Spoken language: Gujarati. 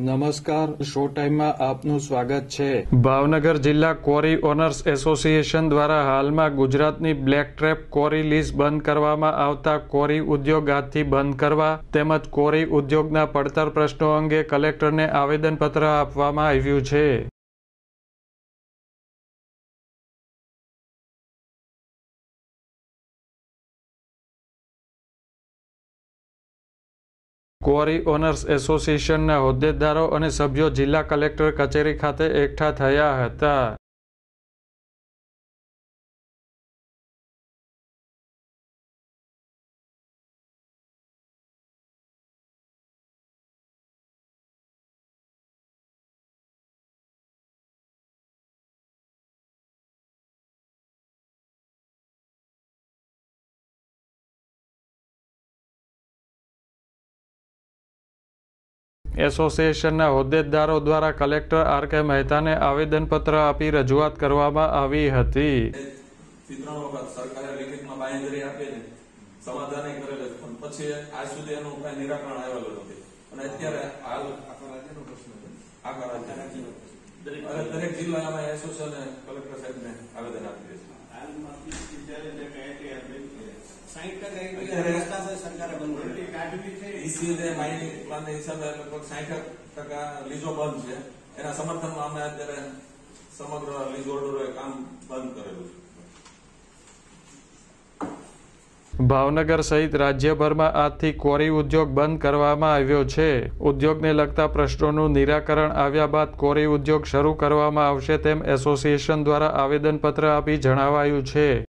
નમસ્કાર, શો ટાઈમમાં આપનું સ્વાગત છે। ભાવનગર જિલ્લા ક્વોરી ઓનર્સ એસોસિએશન દ્વારા હાલમાં ગુજરાતની બ્લેક ટ્રેપ ક્વોરી લીઝ બંધ કરવામાં આવતા ક્વોરી ઉદ્યોગ આજથી બંધ કરવા તેમજ ક્વોરી ઉદ્યોગના પડતર પ્રશ્નો અંગે કલેક્ટરને આવેદનપત્ર આપવામાં આવ્યું છે। ક્વોરી ઓનર્સ એસોસિએશનના હોદ્દેદારો અને સભ્યો જિલ્લા કલેક્ટર કચેરી ખાતે એકઠા થયા હતા। એસોસિએશનના હોદ્દેદારો દ્વારા કલેક્ટર આર.કે. મહેતાને આવેદનપત્ર આપી રજૂઆત કરવામાં આવી હતી। ત્રણ વખત સરકારે લેખિતમાં બાંયધરી આપેલી, સમાધાન કરેલ, પણ પછી આજ સુધી એનું કઈ નિરાકરણ આવેલું નથી અને અત્યારે હાલ આખા રાજ્યનો પ્રશ્ન છે। આખા રાજ્ય દરેક જિલ્લામાં એસોસિએશન કલેક્ટર સાહેબને આવેદન આપીએ છીએ। લીઝો બંધ છે, એના સમર્થનમાં અમે અત્યારે સમગ્ર લીઝ હોલ્ડરોએ કામ બંધ કરેલું છે। ભાવનગર સહિત રાજ્યભરમાં આજથી ક્વોરી ઉદ્યોગ બંધ કરવામાં આવ્યો છે। ઉદ્યોગને લગતા પ્રશ્નોનું નિરાકરણ આવ્યા બાદ ક્વોરી ઉદ્યોગ શરૂ કરવામાં આવશે તેમ એસોસિએશન દ્વારા આવેદનપત્ર આપી જણાવાયું છે।